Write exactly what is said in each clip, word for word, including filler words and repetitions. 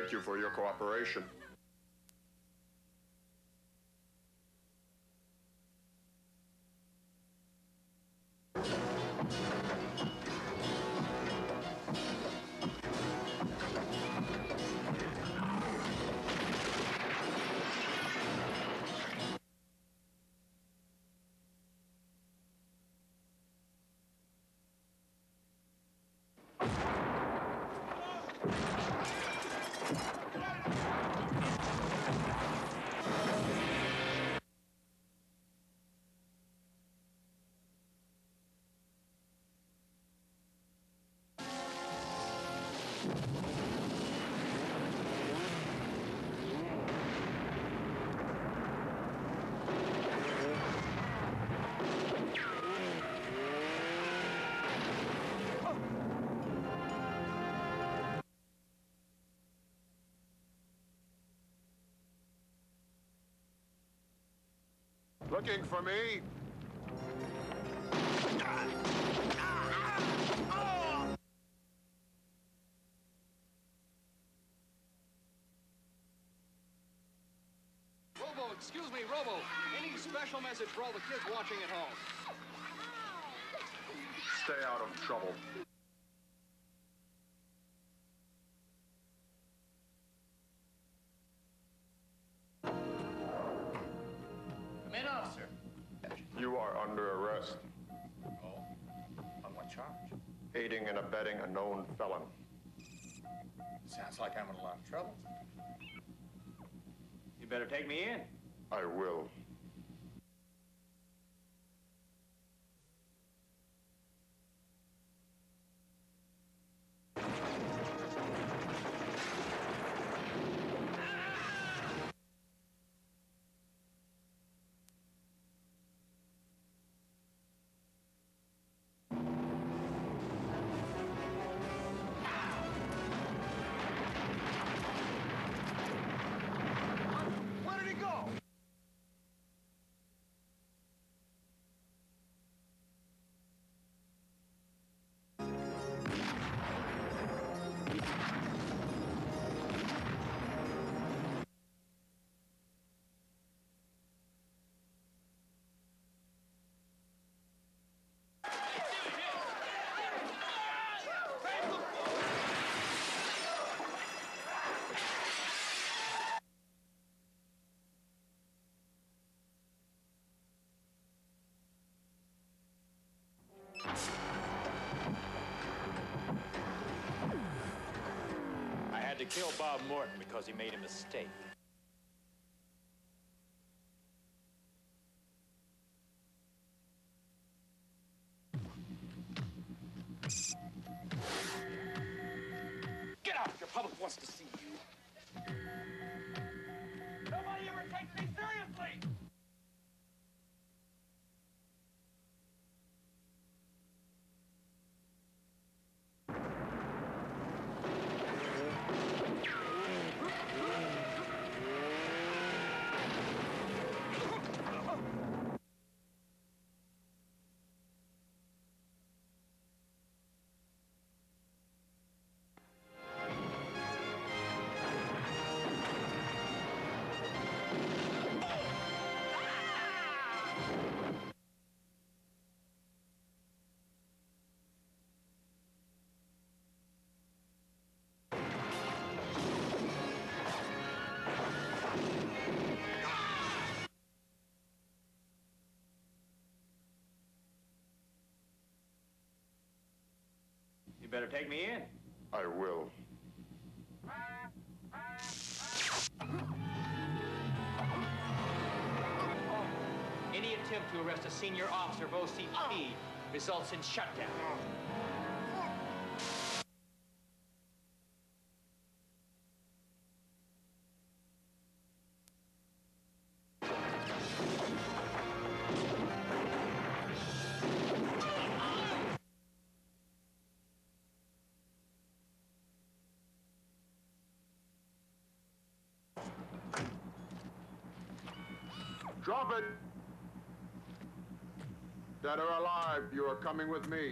Thank you for your cooperation. Looking for me? Robo, excuse me, Robo. Any special message for all the kids watching at home? Stay out of trouble. Come in, officer. You are under arrest. Oh, on what charge? Aiding and abetting a known felon. Sounds like I'm in a lot of trouble. You better take me in. I will. Where did he go? I had to kill Bob Morton because he made a mistake. Get out! Your public wants to see you. Nobody ever takes me seriously! You better take me in. I will. Any attempt to arrest a senior officer of O C P results in shutdown. Drop it! Dead or alive, you are coming with me.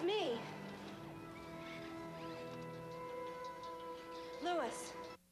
It's me. Louis.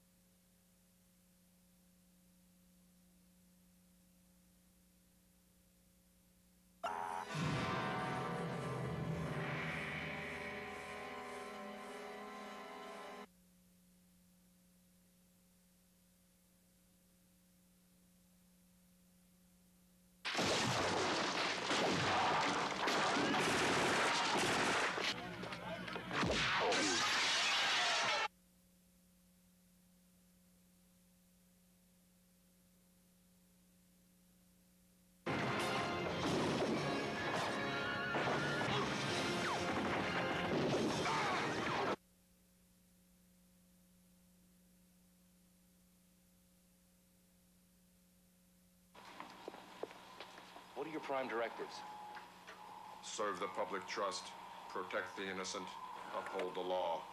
What are your prime directives? Serve the public trust, protect the innocent, uphold the law.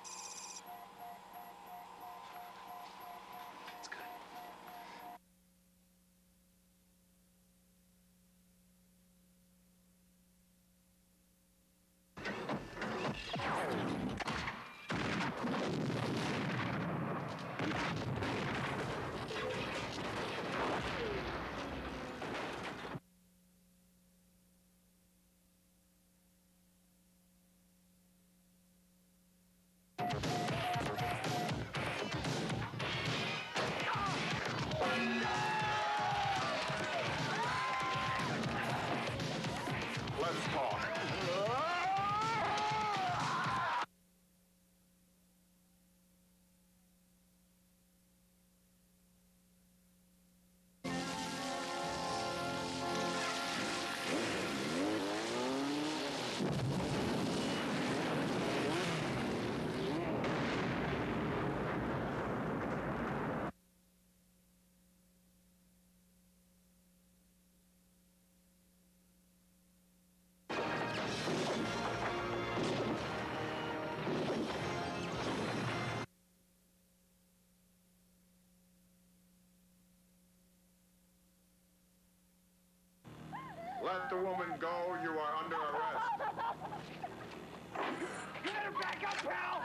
That's good. Let's talk. Let the woman go. You are under arrest. You better back up, pal!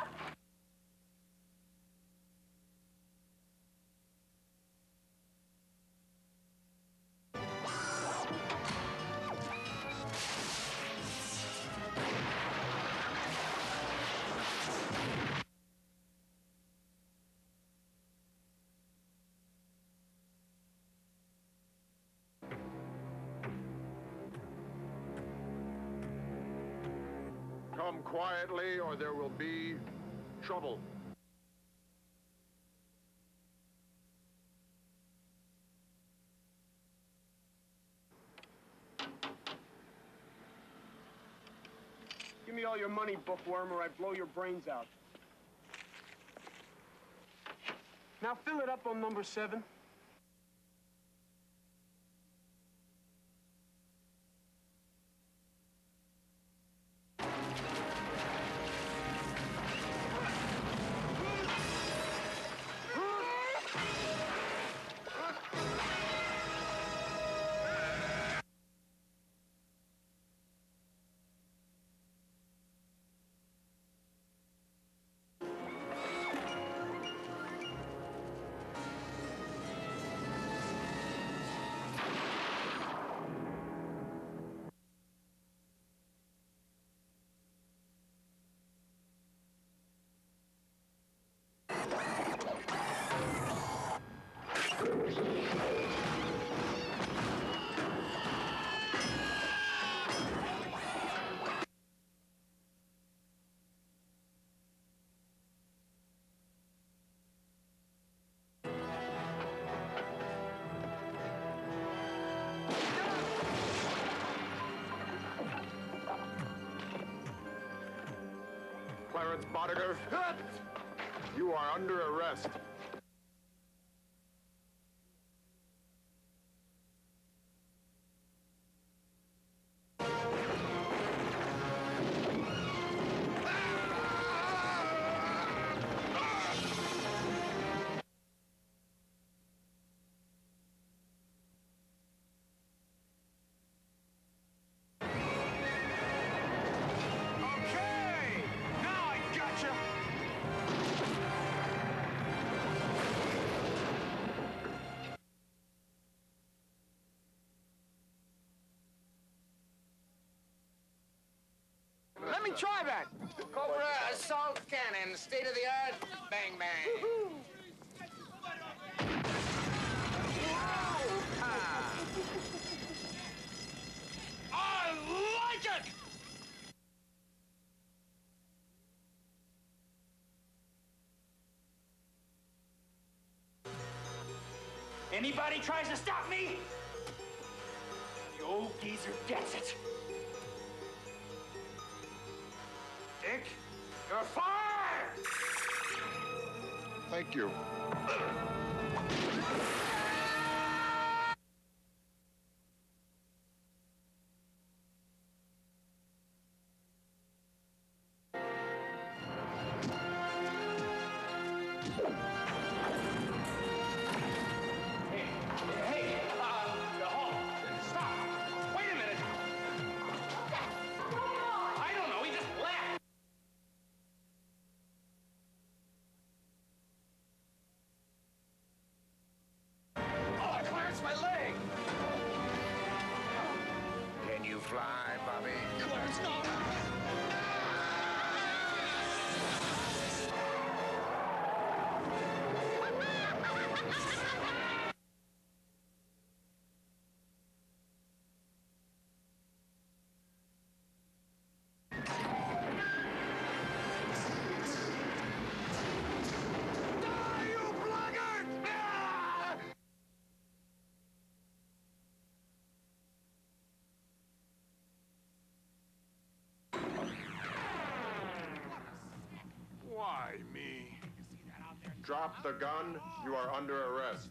Come quietly or there will be trouble. Give me all your money, bookworm, or I blow your brains out. Now fill it up on number seven. Clarence Bodiger, you are under arrest. Okay! try that. Cobra assault cannon, state of the art, bang bang. I like it! Anybody tries to stop me, the old geezer gets it. Dick, you're fired! Thank you. Hey, uh, halt. Stop. Wait a minute. I don't know, he just left. Oh, Clarence, my leg. Can you fly, Bobby? Clarence, no. Why me? Drop the gun. You are under arrest.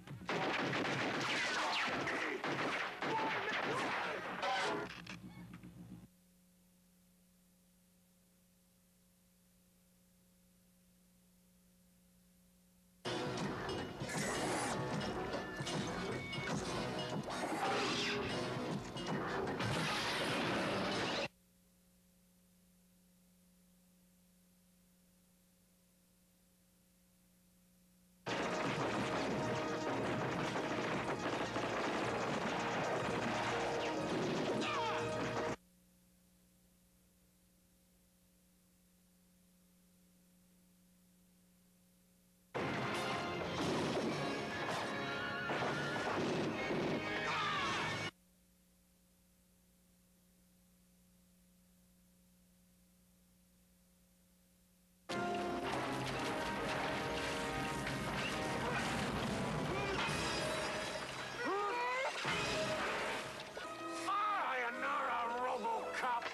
Sayonara, Robocop.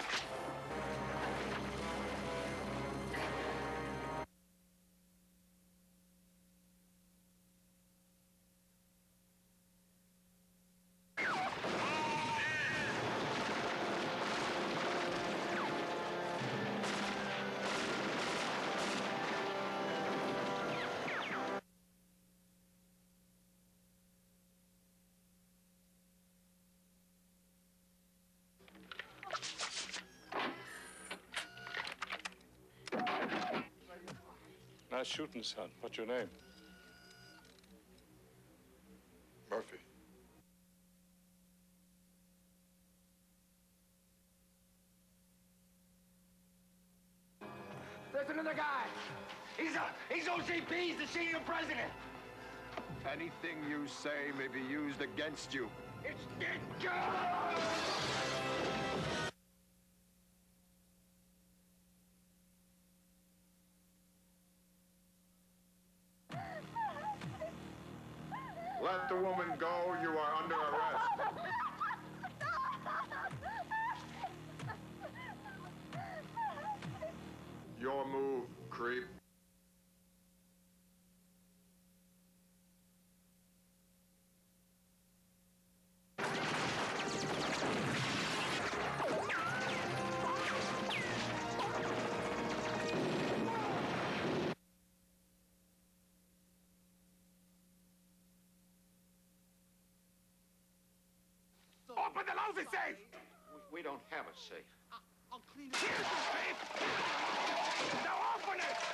Nice shooting, son. What's your name? Murphy. There's another guy. He's a, he's O C P. He's the senior president. Anything you say may be used against you. It's it. Go! Let the woman go. You are under arrest. Your move, creep. Open the lousy safe! We, we don't have a safe. I'll clean it. Here's the safe! Now open it!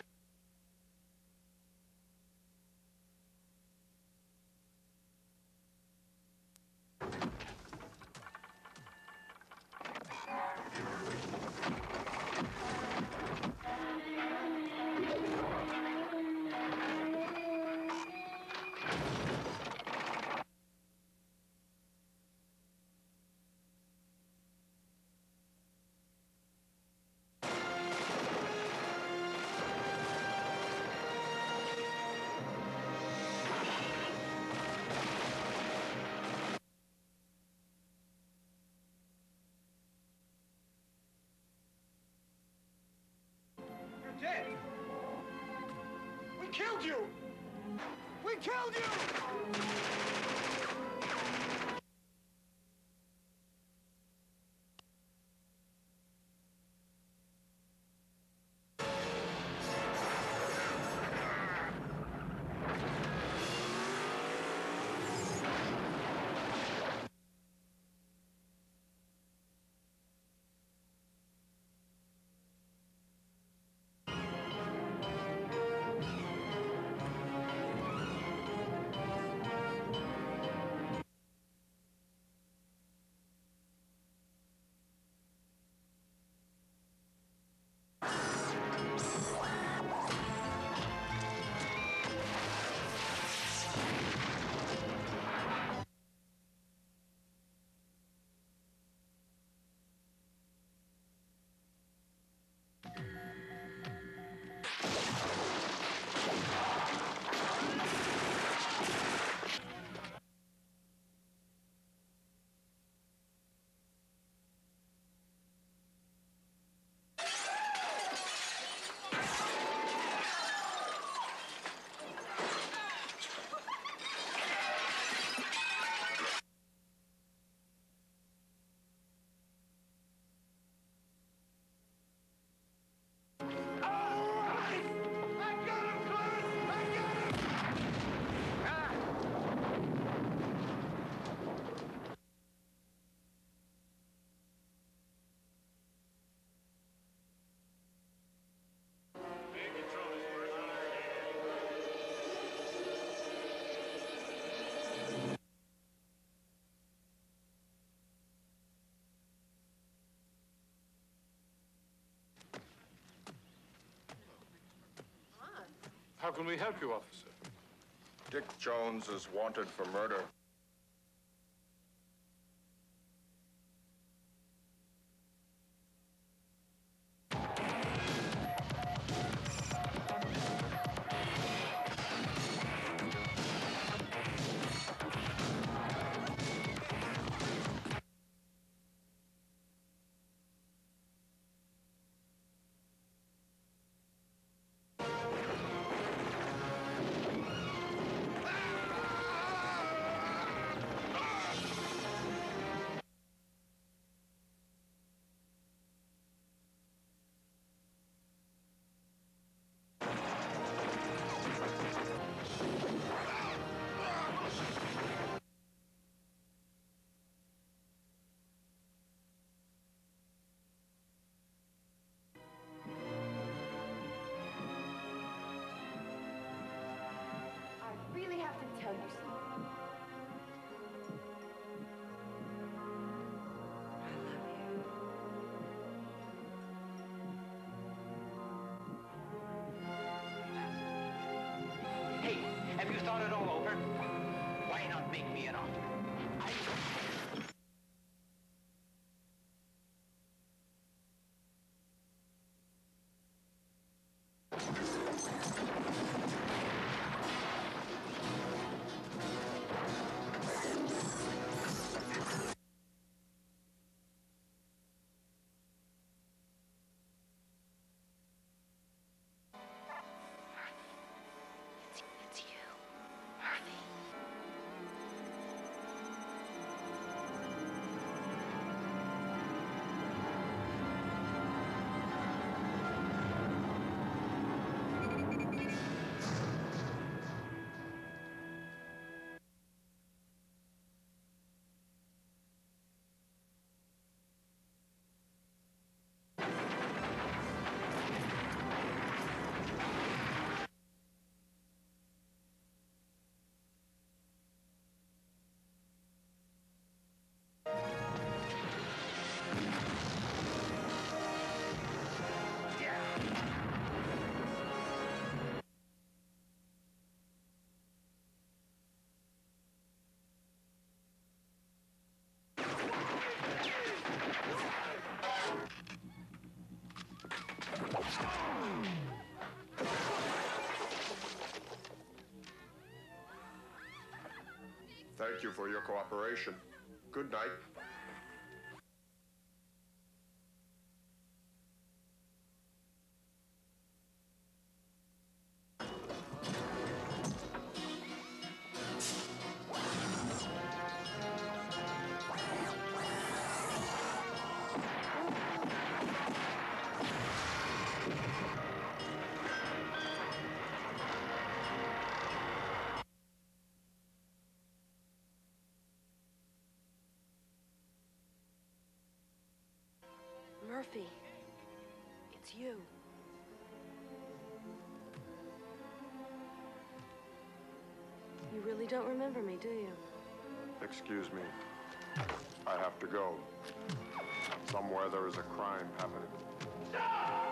we killed you! How can we help you, officer? Dick Jones is wanted for murder. I really have to tell you something. Hey, have you thought it all over? Why not make me an offer? I... It's you, Murphy. Thank you for your cooperation. Good night. You really don't remember me, do you? Excuse me. I have to go. Somewhere there is a crime happening.